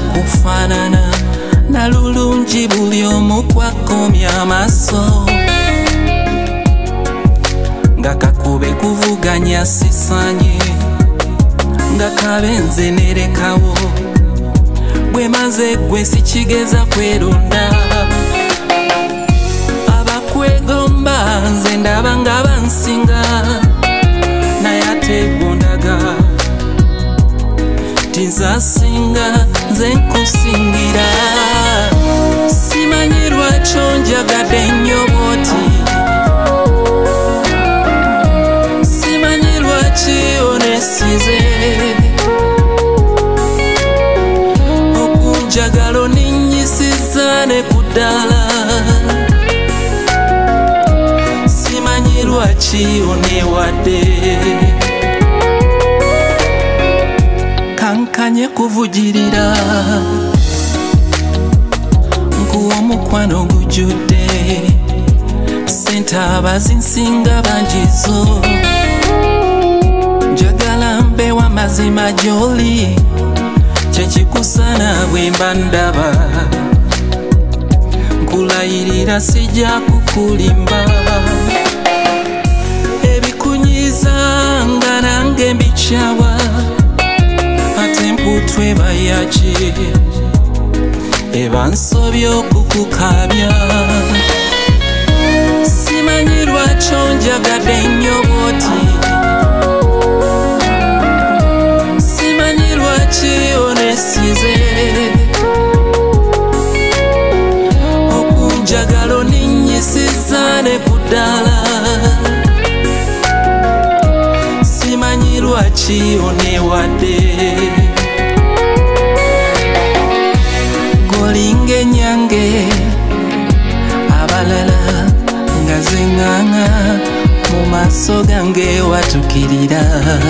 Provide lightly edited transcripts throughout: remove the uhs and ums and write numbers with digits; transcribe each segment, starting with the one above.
kufanana na lulungi buli omu kwakomya amaaso nga kakube kuvuganya sisanye nga kabenze nerekawo bwe maze gwe sikigeza kweronda abakwegomba nze ndaba nga bansinga naye ate gondaga tinzasinga nze nkusingira simanyi lwaki onjagadde nnyo bw'oti simanyi lwaki onesize okunjagala oninyisiza ne ku ddala simanyi lwaki oneewadde kankanye kuvugirira nkuwa omukwano gujjudde sente abazinsinga bangizo njagala mbewa mazima gy'oli kyekikusana bwe mba ndaba nkulayirira sijja kukulimba ebikunyiza nga nange mbikyawa ate mputwe bayaki eba nsobye okukukabya simanyi lwaki onjagadde nnyo bw'oti simanyi lwaki onesize okunjagala oninyisiza ne ku ddala simanyi lwaki oneewadde golinga enyange abalala nga zinganga mu maaso gange watukirira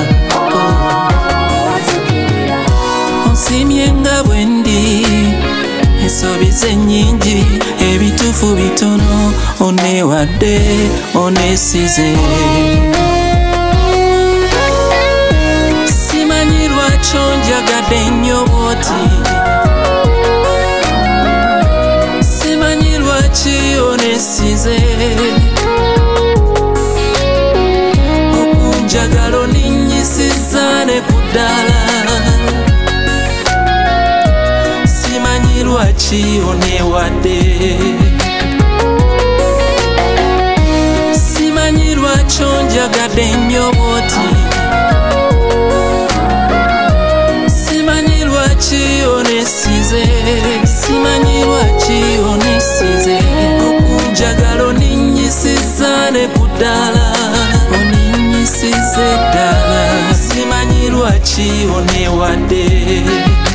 onsimye nga bwe ndi ensobi ze nnyingi ebituufu bitono oneewadde onesize simanyi lwaki onjagadde nnyo bw'oti simanyi lwaki onesize okunjagala oninyisiza ne ku ddala simanyi lwaki oneewadde simanyi lwaki onjagadde nnyo bw'oti simanyi lwaki onesize simanyi lwaki onesize okunjagala oninyisiza ne ku ddala oninyisize ddala simanyi lwaki oneewadde